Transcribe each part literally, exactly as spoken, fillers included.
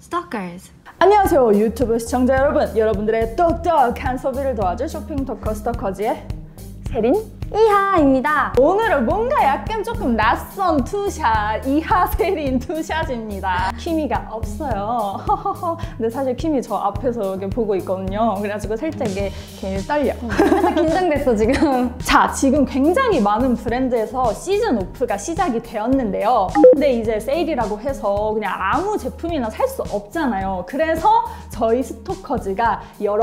Stalkers. 안녕하세요 유튜브 시청자 여러분, 여러분들의 똑똑한 소비를 도와줄 쇼핑 토커 스토커즈의 세린 이하입니다. 오늘은 뭔가 약간 조금 낯선 투샷, 이하 세린 투샷입니다. 키미가 없어요. 근데 사실 키미 저 앞에서 이렇게 보고 있거든요. 그래가지고 살짝 이게 이렇게 떨려. 살짝 긴장됐어 지금. 자, 지금 굉장히 많은 브랜드에서 시즌 오프가 시작이 되었는데요. 근데 이제 세일이라고 해서 그냥 아무 제품이나 살 수 없잖아요. 그래서 저희 스토커즈가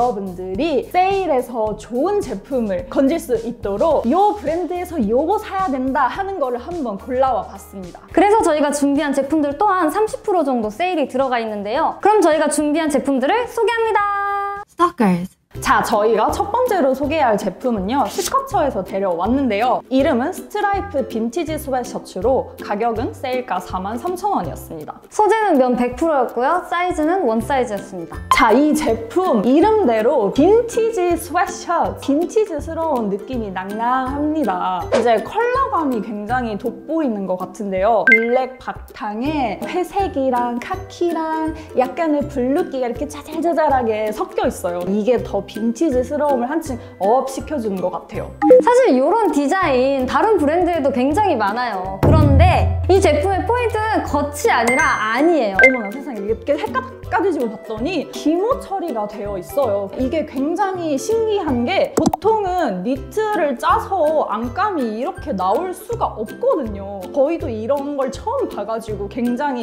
여러분들이 세일에서 좋은 제품을 건질 수 있도록 이 브랜드에서 요거 사야 된다 하는 거를 한번 골라와 봤습니다. 그래서 저희가 준비한 제품들 또한 삼십 퍼센트 정도 세일이 들어가 있는데요. 그럼 저희가 준비한 제품들을 소개합니다. Stalkers. 자, 저희가 첫 번째로 소개할 제품은요, 스커처에서 데려왔는데요. 이름은 스트라이프 빈티지 스웨셔츠로 가격은 세일가 사만 삼천 원이었습니다. 소재는 면 백 퍼센트였고요. 사이즈는 원 사이즈였습니다. 자, 이 제품 이름대로 빈티지 스웨셔츠, 빈티지스러운 느낌이 낭낭합니다. 이제 컬러감이 굉장히 돋보이는 것 같은데요. 블랙 바탕에 회색이랑 카키랑 약간의 블루기가 이렇게 자잘자잘하게 섞여 있어요. 이게 더 빈티지스러움을 한층 업 시켜주는 것 같아요. 사실 이런 디자인 다른 브랜드에도 굉장히 많아요. 그런데 이 제품의 포인트는 겉이 아니라 안이에요. 어머나 세상에, 이렇게 헷갈리지고 봤더니 기모 처리가 되어 있어요. 이게 굉장히 신기한 게 보통은 니트를 짜서 안감이 이렇게 나올 수가 없거든요. 저희도 이런 걸 처음 봐가지고 굉장히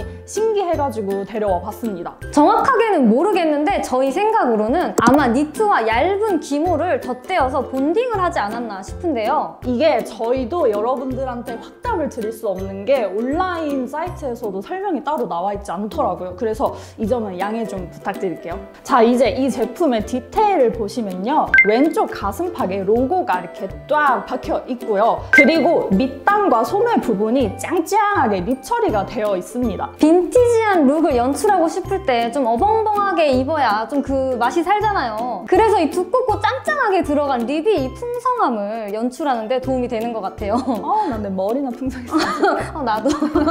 신기해가지고 데려와 봤습니다. 정확하게는 모르겠는데 저희 생각으로는 아마 니트와 얇은 기모를 덧대어서 본딩을 하지 않았나 싶은데요. 이게 저희도 여러분들한테 확답을 드릴 수 없는 게 온라인 사이트에서도 설명이 따로 나와 있지 않더라고요. 그래서 이 점은 양해 좀 부탁드릴게요. 자, 이제 이 제품의 디테일을 보시면요, 왼쪽 가슴팍에 로고가 이렇게 쫙 박혀 있고요. 그리고 밑단과 소매 부분이 짱짱하게 립 처리가 되어 있습니다. 빈티지한 룩을 연출하고 싶을 때 좀 어벙벙하게 입어야 좀 그 맛이 살잖아요. 그래서 이 두껍고 짱짱하게 들어간 립이 이 풍성함을 연출하는 데 도움이 되는 것 같아요. 아, 나 내 머리나 풍성했어. 어, 나도.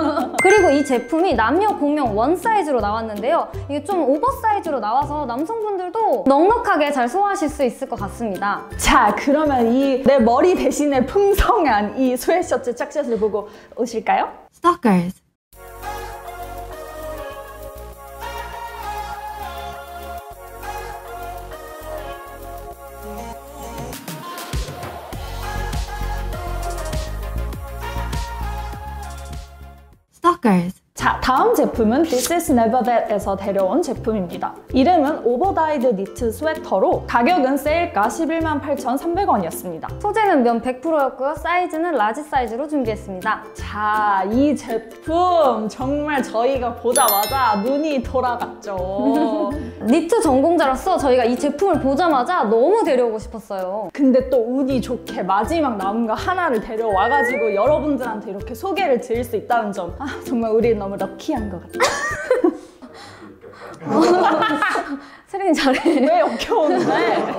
그리고 이 제품이 남녀 공용 원 사이즈로 나왔는데요. 이게 좀 오버사이즈로 나와서 남성분들도 넉넉하게 잘 소화하실 수 있을 것 같습니다. 자, 그러면 이 내 머리 대신에 풍성한 이 스웨셔츠 착샷을 보고 오실까요? Stalkers. Stalkers. 자, 다음 제품은 This is Never That에서 데려온 제품입니다. 이름은 오버다이드 니트 스웨터로 가격은 세일가 십일만 팔천삼백 원이었습니다. 소재는 면 백 퍼센트였고요. 사이즈는 라지 사이즈로 준비했습니다. 자, 이 제품 정말 저희가 보자마자 눈이 돌아갔죠. 니트 전공자로서 저희가 이 제품을 보자마자 너무 데려오고 싶었어요. 근데 또 운이 좋게 마지막 남은 거 하나를 데려와가지고 여러분들한테 이렇게 소개를 드릴 수 있다는 점, 아, 정말 우리는 너무 럭키한 것 같아요. 세린이 잘해. 왜 역겨운데?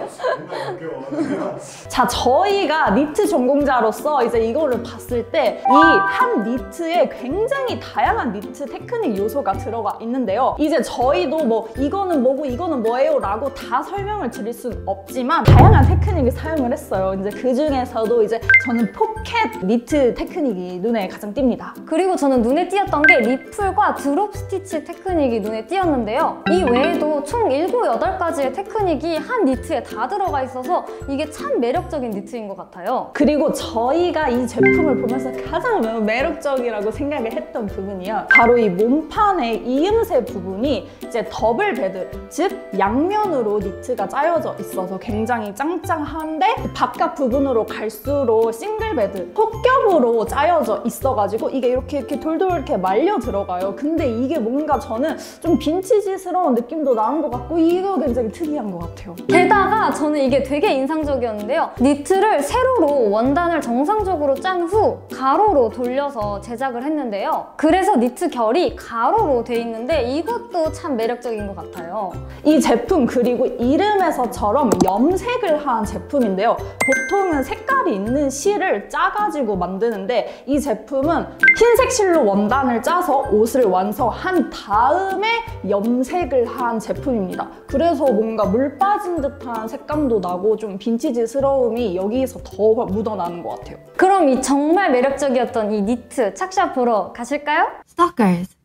자, 저희가 니트 전공자로서 이제 이거를 봤을 때 이 한 니트에 굉장히 다양한 니트 테크닉 요소가 들어가 있는데요. 이제 저희도 뭐 이거는 뭐고 이거는 뭐예요 라고 다 설명을 드릴 수는 없지만 다양한 테크닉을 사용을 했어요. 이제 그 중에서도 이제 저는 포켓 니트 테크닉이 눈에 가장 띕니다. 그리고 저는 눈에 띄었던 게 리플과 드롭 스티치 테크닉이 눈에 띄었는데요. 이 외에도 총 일곱, 여덟 가지의 테크닉이 한 니트에 다 들어가 있어서 이게 참 매력적인 니트인 것 같아요. 그리고 저희가 이 제품을 보면서 가장 매력적이라고 생각을 했던 부분이요, 바로 이 몸판의 이음새 부분이 이제 더블 베드, 즉 양면으로 니트가 짜여져 있어서 굉장히 짱짱한데 바깥 부분으로 갈수록 싱글 베드, 폭겹으로 짜여져 있어가지고 이게 이렇게 이렇게 돌돌 이렇게 말려 들어가요. 근데 이게 뭔가 저는 좀 빈티지스러운 느낌도 나는 것 같고 이 이거 굉장히 특이한 것 같아요. 게다가 저는 이게 되게 인상적이었는데요. 니트를 세로로 원단을 정상적으로 짠 후 가로로 돌려서 제작을 했는데요. 그래서 니트 결이 가로로 돼 있는데 이것도 참 매력적인 것 같아요. 이 제품 그리고 이름에서처럼 염색을 한 제품인데요. 보통은 색깔이 있는 실을 짜가지고 만드는데 이 제품은 흰색 실로 원단을 짜서 옷을 완성한 다음에 염색을 한 제품입니다. 그래서 뭔가 물 빠진 듯한 색감도 나고 좀 빈티지스러움이 여기에서 더 묻어나는 것 같아요. 그럼 이 정말 매력적이었던 이 니트 착샷 보러 가실까요? Stalkers.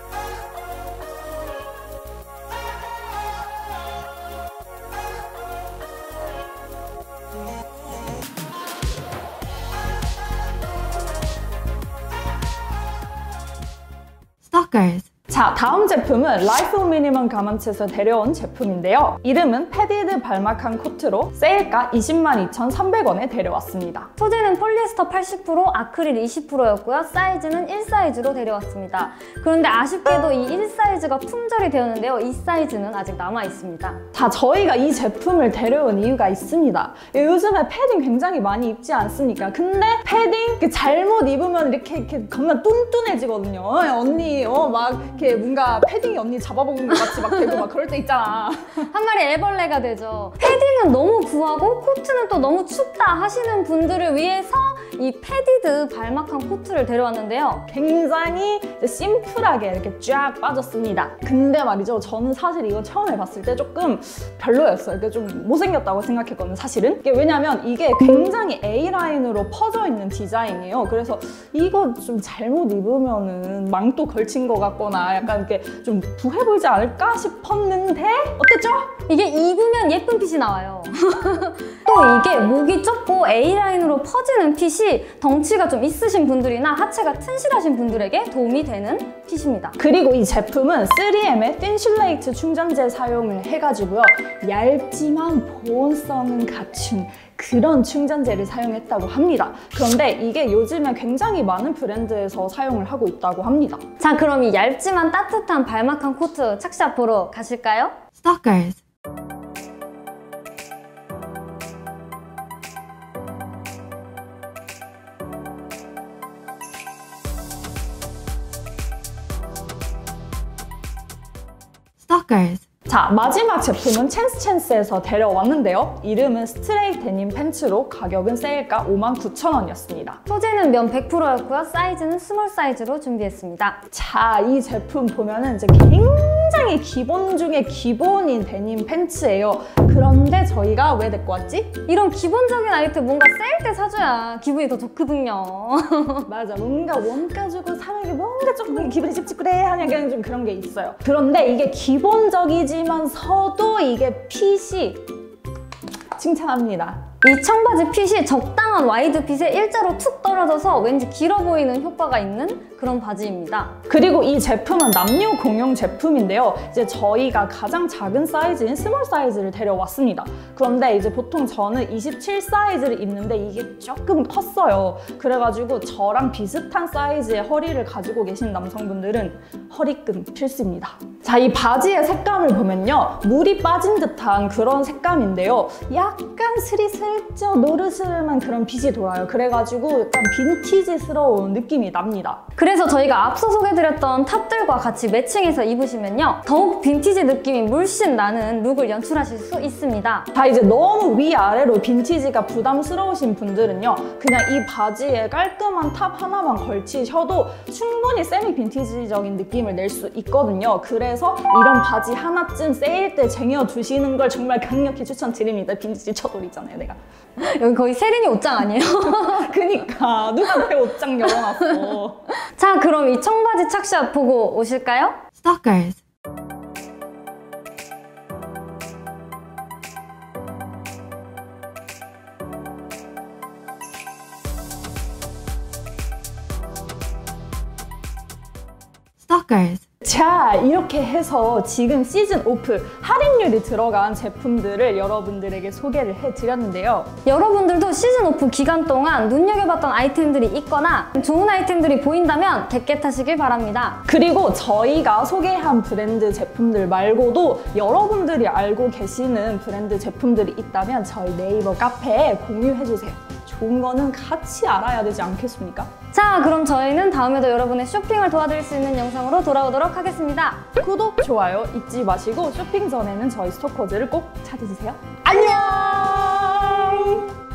Stalkers. 자, 다음 제품은 라이프 미니멈 가만츠에서 데려온 제품인데요. 이름은 패디드 발막한 코트로 세일가 이십만 이천삼백 원에 데려왔습니다. 소재는 폴리에스터 팔십 퍼센트, 아크릴 이십 퍼센트였고요. 사이즈는 일 사이즈로 데려왔습니다. 그런데 아쉽게도 이 일 사이즈가 품절이 되었는데요. 이 사이즈는 아직 남아있습니다. 자, 저희가 이 제품을 데려온 이유가 있습니다. 요즘에 패딩 굉장히 많이 입지 않습니까? 근데 패딩 잘못 입으면 이렇게, 이렇게 겁나 뚱뚱해지거든요. 언니, 어, 막 이렇게 뭔가 패딩이 언니 잡아먹은 것 같이 막 되고 막 그럴 때 있잖아. 한 마리 애벌레가 되죠. 패딩은 너무 구하고 코트는 또 너무 춥다 하시는 분들을 위해서 이 패디드 발막한 코트를 데려왔는데요. 굉장히 심플하게 이렇게 쫙 빠졌습니다. 근데 말이죠, 저는 사실 이거 처음에 봤을 때 조금 별로였어요. 이게 좀 못생겼다고 생각했거든요, 사실은. 이게 왜냐면 이게 굉장히 A라인으로 퍼져 있는 디자인이에요. 그래서 이거 좀 잘못 입으면은 망토 걸친 것 같거나 약간 이렇게 좀 부해 보이지 않을까 싶었는데 어땠죠? 이게 입으면 예쁜 핏이 나와요. 또 이게 목이 좁고 A라인으로 퍼지는 핏이 덩치가 좀 있으신 분들이나 하체가 튼실하신 분들에게 도움이 되는 핏입니다. 그리고 이 제품은 쓰리엠의 틴슐레이트 충전재 사용을 해가지고요. 얇지만 보온성은 갖춘 그런 충전재를 사용했다고 합니다. 그런데 이게 요즘에 굉장히 많은 브랜드에서 사용을 하고 있다고 합니다. 자, 그럼 이 얇지만 따뜻한 발막한 코트 착샷 보러 가실까요? Stalkers. Stalkers. 자, 마지막 제품은 찬스찬스에서 데려왔는데요. 이름은 스트레이트 데님 팬츠로 가격은 세일가 오만 구천 원이었습니다. 소재는 면 백 퍼센트였고요. 사이즈는 스몰 사이즈로 준비했습니다. 자, 이 제품 보면은 이제 굉장히 기본 중에 기본인 데님 팬츠예요. 그런데 저희가 왜 데리고 왔지? 이런 기본적인 아이템 뭔가 세일 때 사줘야 기분이 더 좋거든요. 맞아, 뭔가 원가 주고 사는 게 뭔가 조금 기분이 찝찝그래 하냐 그냥 좀 그런 게 있어요. 그런데 이게 기본적이지만서도 이게 핏이 칭찬합니다. 이 청바지 핏이 적당한 와이드 핏에 일자로 툭 떨어져서 왠지 길어 보이는 효과가 있는 그런 바지입니다. 그리고 이 제품은 남녀 공용 제품인데요. 이제 저희가 가장 작은 사이즈인 스몰 사이즈를 데려왔습니다. 그런데 이제 보통 저는 이십칠 사이즈를 입는데 이게 조금 컸어요. 그래가지고 저랑 비슷한 사이즈의 허리를 가지고 계신 남성분들은 허리끈 필수입니다. 자, 이 바지의 색감을 보면요. 물이 빠진 듯한 그런 색감인데요. 약간 스리슬쩍 노르스름한 그런 빛이 돌아요. 그래가지고 약간 빈티지스러운 느낌이 납니다. 그래서 저희가 앞서 소개드렸던 탑들과 같이 매칭해서 입으시면요. 더욱 빈티지 느낌이 물씬 나는 룩을 연출하실 수 있습니다. 자, 이제 너무 위아래로 빈티지가 부담스러우신 분들은요. 그냥 이 바지에 깔끔한 탑 하나만 걸치셔도 충분히 세미 빈티지적인 느낌을 낼 수 있거든요. 그래서 이런 바지 하나쯤 세일 때 쟁여두시는 걸 정말 강력히 추천드립니다. 빈티지 쳐돌이잖아요, 내가. 여기 거의 세린이 옷장 아니에요? 그니까 누가 내 옷장 열어놨어. 자, 그럼 이 청바지 착샷 보고 오실까요? Stalkers. Stalkers. 자, 이렇게 해서 지금 시즌 오프 할인율이 들어간 제품들을 여러분들에게 소개를 해드렸는데요. 여러분들도 시즌 오프 기간 동안 눈여겨봤던 아이템들이 있거나 좋은 아이템들이 보인다면 객겟하시길 바랍니다. 그리고 저희가 소개한 브랜드 제품들 말고도 여러분들이 알고 계시는 브랜드 제품들이 있다면 저희 네이버 카페에 공유해주세요. 좋은 거는 같이 알아야 되지 않겠습니까? 자, 그럼 저희는 다음에도 여러분의 쇼핑을 도와드릴 수 있는 영상으로 돌아오도록 하겠습니다. 구독, 좋아요 잊지 마시고 쇼핑 전에는 저희 스토커즈를 꼭 찾아주세요. 안녕!